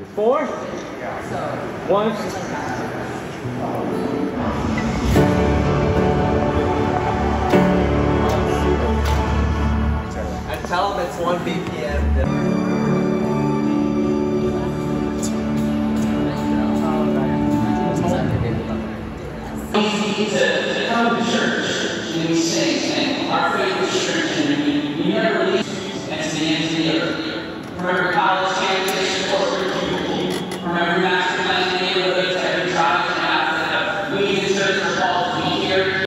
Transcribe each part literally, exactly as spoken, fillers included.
four, one. And tell them it's one B P M. To, to come to church, and we sing, and our favorite church, and we, we never leave, and to the end of the earth. Remember college campuses, corporate people, remember master plan neighborhoods, every tribe and after that. We in church are called to be here.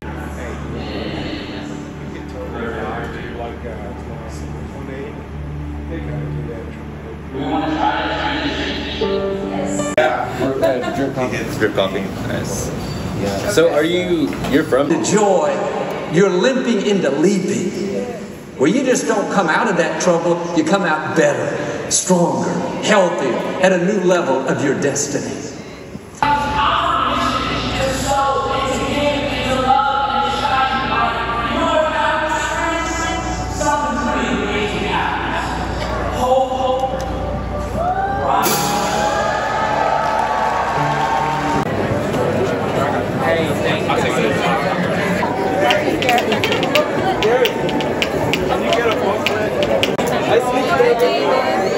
We want to try to transition. Yeah, drip coffee. Drip coffee, nice. Yeah. So are you, you're from? The joy, you're limping into leaping. Where you just don't come out of that trouble, you come out better, stronger, healthier, at a new level of your destiny. Our mission is to sow and to give and to love and to shine light. You know what happens, friends? Something pretty amazing happens. Hope, hope, right. Hey, thank you. I'll take it. Can you get a booklet? I speak David.